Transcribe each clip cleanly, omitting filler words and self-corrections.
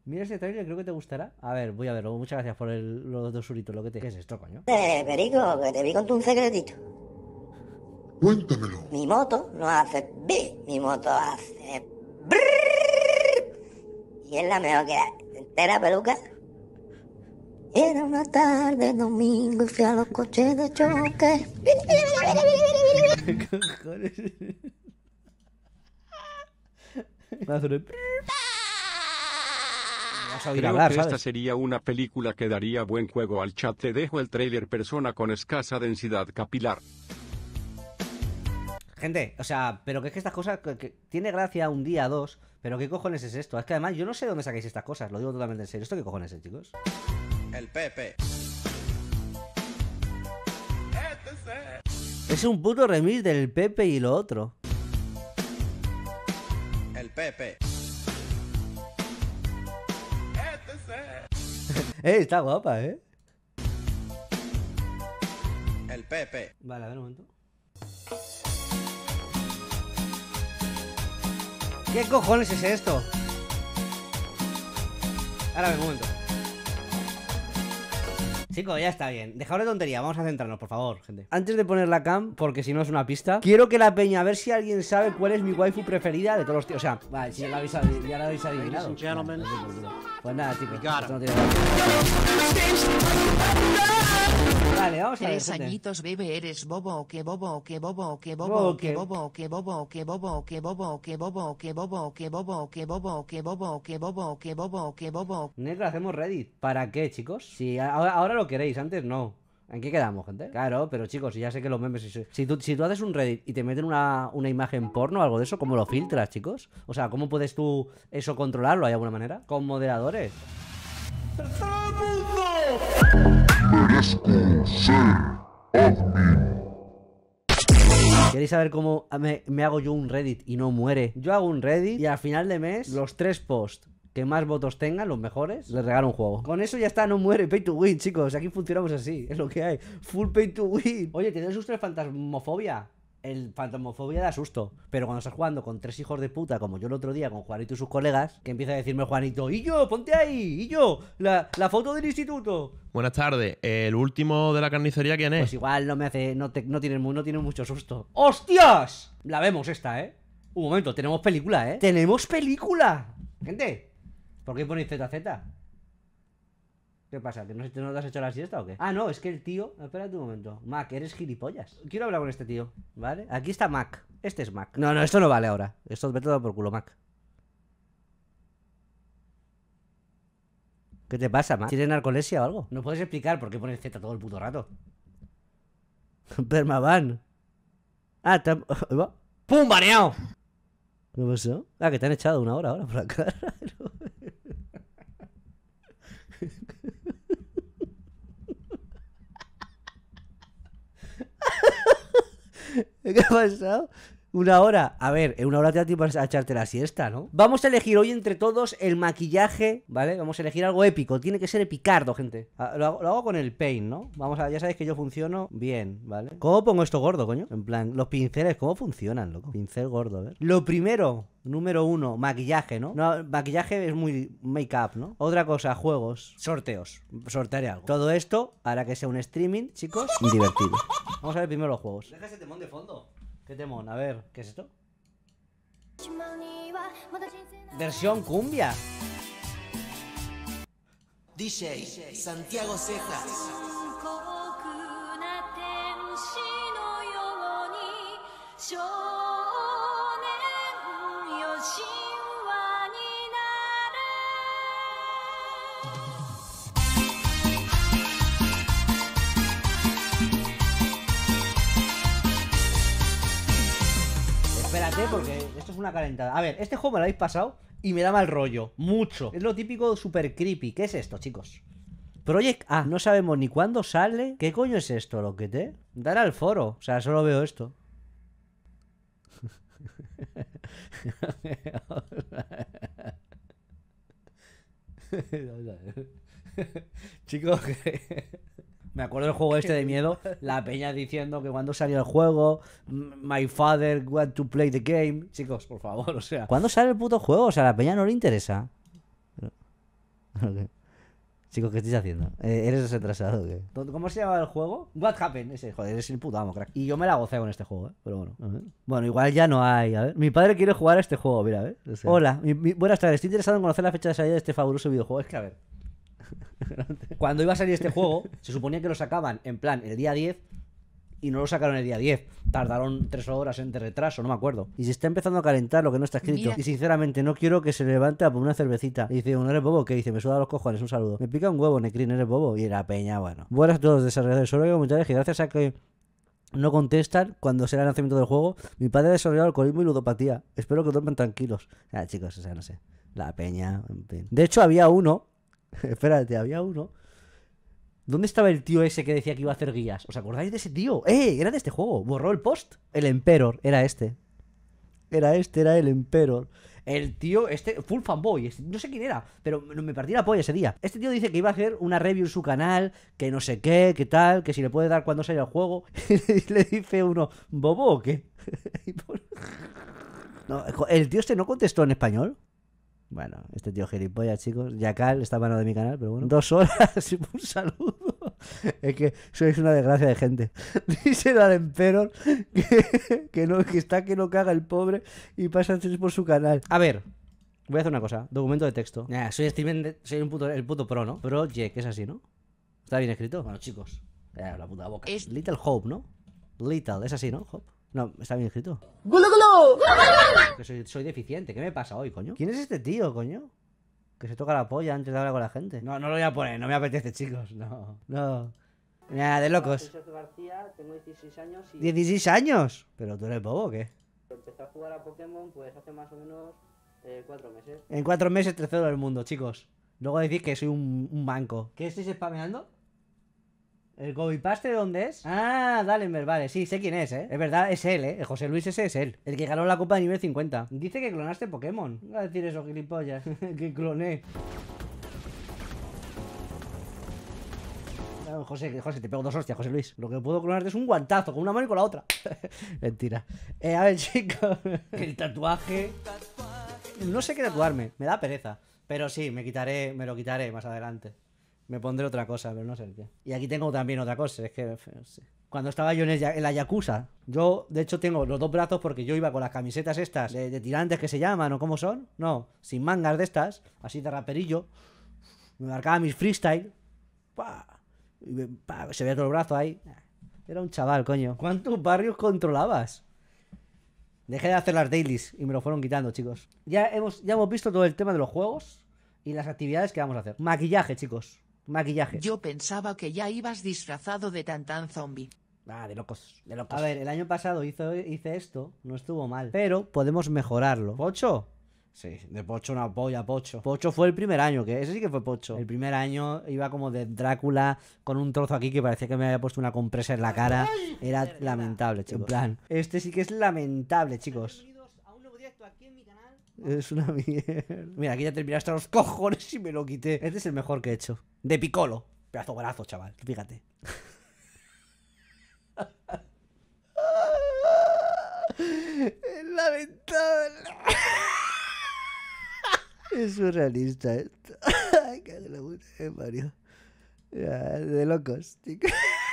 Mira este trailer, creo que te gustará. A ver, voy a verlo. Muchas gracias por los dos suritos. ¿Qué es esto, coño? Perico, que te vi con un secretito. Cuéntamelo. Mi moto no hace bi, mi moto hace brrrr. Y es la mejor que hay. Entera peluca. Era una tarde domingo y fui a los coches de choque. ¿Qué cojones? Me hace un... Vas a oír Creo hablar, que ¿sabes? esta sería una película que daría buen juego al chat. Te dejo el trailer. Persona con escasa densidad capilar. Gente, o sea, pero que es que estas cosas que tiene gracia un día, dos, pero ¿qué cojones es esto? Es que además yo no sé de dónde sacáis estas cosas, lo digo totalmente en serio. ¿Esto qué cojones es, chicos? El Pepe. Es un puto remix del Pepe y lo otro. El Pepe. Está guapa, El Pepe. Vale, a ver un momento. ¿Qué cojones es esto? Ahora, un momento. Chicos, ya está bien. Dejad de tontería, vamos a centrarnos, por favor, gente. Antes de poner la cam, porque si no es una pista, quiero que la peña, a ver si alguien sabe cuál es mi waifu preferida de todos los tíos. O sea, vale, si ya la habéis adivinado. Vale, pues nada, chicos. Esto no tiene nada. Vale, vamos a ver, 3 gente. añitos, bebé, eres bobo, que bobo, que bobo, que Bobo, bobo, que- que bobo, que bobo, que bobo, que bobo, que bobo, que bobo, que bobo, que bobo, que bobo, que bobo, que bobo, que bobo. Negro, hacemos Reddit. ¿Para qué, chicos? Si ahora lo queréis, antes no. ¿En qué quedamos, gente? Claro, pero chicos, ya sé que los memes... Si tú haces un Reddit y te meten una imagen porno o algo de eso, ¿cómo lo filtras, chicos? O sea, ¿cómo puedes tú eso controlarlo de alguna manera? Con moderadores. Merezco ser admin. ¿Queréis saber cómo me hago yo un Reddit y no muere? Yo hago un Reddit y al final de mes, los 3 posts que más votos tengan, los mejores, les regalo un juego. Con eso ya está, no muere. Pay to win, chicos. Aquí funcionamos así. Es lo que hay. Full pay to win. Oye, ¿tienes susto el fantasmofobia? El fantasmofobia da susto. Pero cuando estás jugando con 3 hijos de puta, como yo el otro día con Juanito y sus colegas, que empieza a decirme Juanito, ¡y yo, ponte ahí! ¡Y yo, la foto del instituto! Buenas tardes. ¿El último de la carnicería quién es? Pues igual no me hace. No tiene mucho susto. ¡Hostias! La vemos esta, ¿eh? Un momento, tenemos película, ¿eh? ¡Tenemos película! Gente, ¿por qué ponéis ZZ? ¿Qué pasa? ¿Que no te has hecho la siesta o qué? Ah, no, es que el tío... Espérate un momento. Mac, eres gilipollas. Quiero hablar con este tío, ¿vale? Aquí está Mac. Este es Mac. No, esto no vale ahora. Esto vete todo por culo, Mac. ¿Qué te pasa, Mac? ¿Tienes narcolepsia o algo? ¿No puedes explicar por qué pones Z todo el puto rato? Permaban. Ah, ¡pum! ¡Baneado! ¿Qué pasó? Ah, que te han echado 1 hora ahora por la cara. ¿Qué ha pasado? 1 hora. A ver, en 1 hora te da tiempo a echarte la siesta, ¿no? Vamos a elegir hoy entre todos el maquillaje, ¿vale? Vamos a elegir algo épico. Tiene que ser epicardo, gente. Lo hago con el paint, ¿no? Vamos a... Ya sabéis que yo funciono bien, ¿vale? ¿Cómo pongo esto gordo, coño? En plan, los pinceles, ¿cómo funcionan, loco? Pincel gordo, a ver. Lo primero, número 1, maquillaje, ¿no? No, maquillaje es muy make-up, ¿no? Otra cosa, juegos, sorteos. Sortearé algo. Todo esto hará que sea un streaming, chicos, y divertido. Vamos a ver primero los juegos. Deja ese temón de fondo. ¿Qué temón? A ver, ¿qué es esto? Versión cumbia. DJ Santiago Cejas. Espérate, porque esto es una calentada. A ver, este juego me lo habéis pasado y me da mal rollo. Mucho. Es lo típico super creepy. ¿Qué es esto, chicos? Project A. No sabemos ni cuándo sale. ¿Qué coño es esto, loquete? Dar al foro. O sea, solo veo esto. Chicos, me acuerdo del juego este de miedo. La peña diciendo que cuando salió el juego, my father want to play the game. Chicos, por favor, o sea, ¿cuándo sale el puto juego? O sea, a la peña no le interesa. ¿o qué? Chicos, ¿qué estáis haciendo? ¿Eres retrasado o qué? ¿Cómo se llama el juego? What Happened. Ese, joder, eres el puto amo, crack. Y yo me la gocé con este juego, pero bueno. A ver. Bueno, igual ya no hay, a ver. Mi padre quiere jugar a este juego, mira, a ver. O sea, hola, buenas tardes. Estoy interesado en conocer la fecha de salida de este fabuloso videojuego. Es que, a ver. Cuando iba a salir este juego, se suponía que lo sacaban en plan el día 10 y no lo sacaron el día 10. Tardaron 3 horas de retraso, no me acuerdo. Y se está empezando a calentar lo que no está escrito. Mira. Y sinceramente no quiero que se levante a por una cervecita. Y dice, ¿no eres bobo? ¿Qué dice? Me suda los cojones, un saludo. Me pica un huevo, Necrin, ¿eres bobo? Y era peña, bueno. Buenas a todos, desarrolladores. Solo hay comentarios que gracias a que no contestan cuando será el lanzamiento del juego, mi padre ha desarrollado alcoholismo y ludopatía. Espero que duerman tranquilos. Ah, chicos, o sea, no sé. La peña, en fin. De hecho, había uno. Espérate, había uno. ¿Dónde estaba el tío ese que decía que iba a hacer guías? ¿Os acordáis de ese tío? Era de este juego. Borró el post. El Emperor. Era este. Era el Emperor. El tío, full fanboy. No sé quién era, pero me partí la polla ese día. Este tío dice que iba a hacer una review en su canal, que no sé qué, que tal, que si le puede dar cuando salga el juego. Y le dice uno, ¿bobo o qué? No, el tío no contestó en español. Bueno, este tío gilipollas, chicos. Yakal está mano de mi canal, pero bueno. 2 horas y un saludo. Es que sois una desgracia de gente. Dice el Emperor que no caga el pobre y pasa por su canal. A ver, voy a hacer una cosa. Documento de texto. Soy Steven, soy el puto pro, ¿no? Project, es así, ¿no? ¿Está bien escrito? Bueno, chicos. La puta boca. Es- Little Hope, ¿no? Little, es así, ¿no? Hope. No, está bien escrito. Que soy deficiente. ¿Qué me pasa hoy, coño? ¿Quién es este tío, coño? Que se toca la polla antes de hablar con la gente. No, no lo voy a poner, no me apetece, chicos. No. Nada, de locos. Soy Sergio García, tengo 16 años y ¿16 años? ¿Pero tú eres bobo o qué? empecé a jugar a Pokémon pues hace más o menos 4 meses. En 4 meses tercero del mundo, chicos. Luego decís que soy un manco. ¿Qué estáis spameando? ¿El copypaste de dónde es? Ah, Dalenberg, vale, sí, sé quién es, Es verdad, es él, El José Luis ese es él. El que ganó la copa de nivel 50. Dice que clonaste Pokémon. No voy a decir eso, gilipollas. Que cloné. José, te pego 2 hostias, José Luis. Lo que puedo clonarte es un guantazo, con una mano y con la otra. Mentira. A ver, chicos. El tatuaje. No sé qué tatuarme, me da pereza. Pero sí, me lo quitaré más adelante. Me pondré otra cosa, pero no sé el qué. Y aquí tengo también otra cosa, es que... no sé. Cuando estaba yo en la Yakuza, yo de hecho tengo los 2 brazos porque yo iba con las camisetas estas de tirantes que se llaman, ¿o cómo son? No, sin mangas de estas, así de raperillo. Me marcaba mis freestyle. ¡Pah! Se veía todo el brazo ahí. Era un chaval, coño. ¿Cuántos barrios controlabas? Dejé de hacer las dailies y me lo fueron quitando, chicos. Ya hemos visto todo el tema de los juegos y las actividades que vamos a hacer. Maquillaje, chicos. Maquillaje. Yo pensaba que ya ibas disfrazado de Tantan Zombie. De locos, de locos. A ver, el año pasado hice esto, no estuvo mal. Pero podemos mejorarlo. ¿Pocho? Sí, de Pocho una polla, Pocho. Pocho fue el primer año, que ese sí que fue Pocho. El primer año iba como de Drácula con un trozo aquí que parecía que me había puesto una compresa en la cara. Era lamentable, chicos. En plan, este sí que es lamentable, chicos. Es una mierda. Mira, aquí ya terminé hasta los cojones y me lo quité. Este es el mejor que he hecho. De Piccolo. Pedazo brazo, chaval. Fíjate. Es lamentable. Es surrealista esto. Ay, que la puta de Mario. De locos, chicos.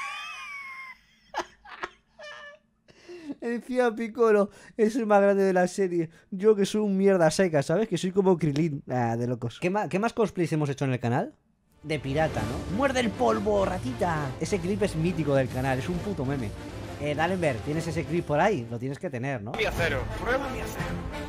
Encima Piccolo es el más grande de la serie. Yo que soy un mierda seca, ¿sabes? Que soy como Krilin. De locos. ¿Qué más cosplays hemos hecho en el canal? De pirata, ¿no? ¡Muerde el polvo, ratita! Ese clip es mítico del canal, es un puto meme. Dalenberg, ¿tienes ese clip por ahí? Lo tienes que tener, ¿no? Mi acero. Prueba mi acero.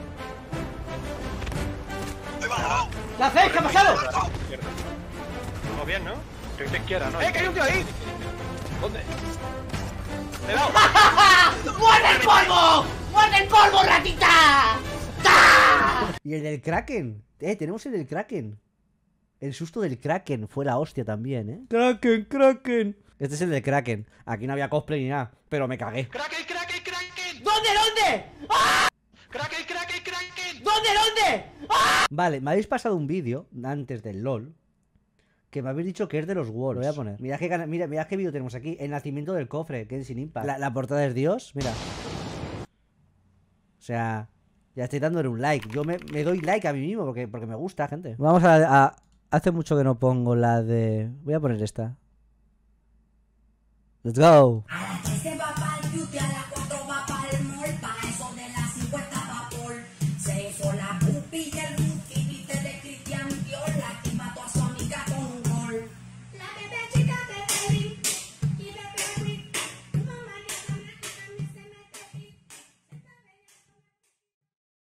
¿Qué hacéis? ¿Qué ha pasado? Vamos bien, ¿no? Que te izquierda, ¿no? ¡Que hay un tío ahí! ¿Dónde? ¡Le he dado! ¡Muerde el polvo! ¡Muerde el polvo, ratita! Y el del Kraken. Tenemos el del Kraken. El susto del Kraken fue la hostia también, Kraken. Este es el del Kraken. Aquí no había cosplay ni nada, pero me cagué. ¡Kraken! ¿Dónde? ¡Ah! ¡Kraken! ¿Dónde? ¡Ah! Vale, me habéis pasado un vídeo antes del LOL que me habéis dicho que es de los Worlds. Lo voy a poner. Mirad qué vídeo tenemos aquí. El nacimiento del cofre, que es sin impact. La portada es Dios, mira. O sea, ya estoy dándole un like. Yo me doy like a mí mismo porque me gusta, gente. Vamos a Hace mucho que no pongo la de... Voy a poner esta. Let's go.